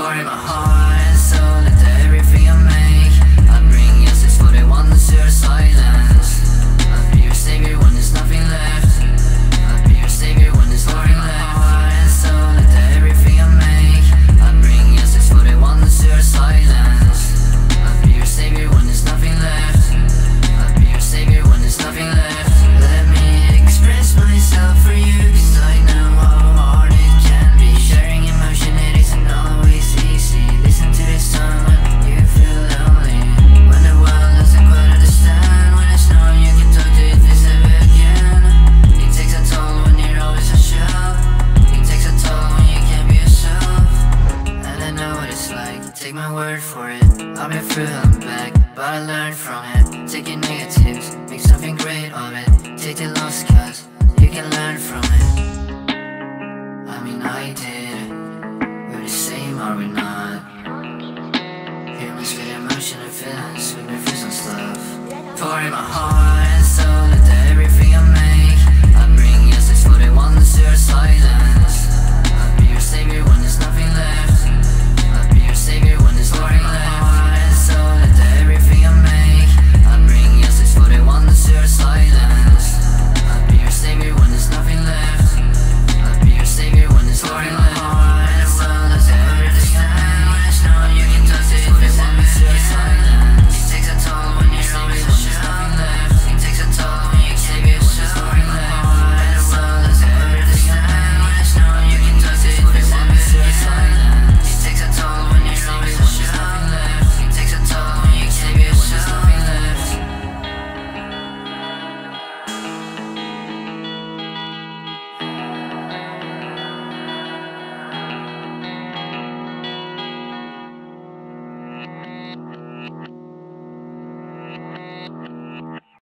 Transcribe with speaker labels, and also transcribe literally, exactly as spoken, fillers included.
Speaker 1: pouring my heart and soul into everything I make. I bring justice for the ones who are silenced. I'll be your savior when there's nothing left. I'll be your savior when there's nothing left. Heart and soul into everything I make. I bring justice for the ones who are silenced. I'll be your savior when there's nothing left. I'll be your savior when there's nothing left. Let me express myself for you, cause I know how hard it can be. Sharing emotion, it isn't always easy. Listen to this song when you feel lonely, when the world doesn't quite understand. When it's known you can talk to it, this never again. It takes a toll when you're always a shell. It takes a toll when you can't be yourself. And I know what it's like, take my word for it. I've been through and back, but I learned from it. Take your negatives, make something great of it. Take the lost cause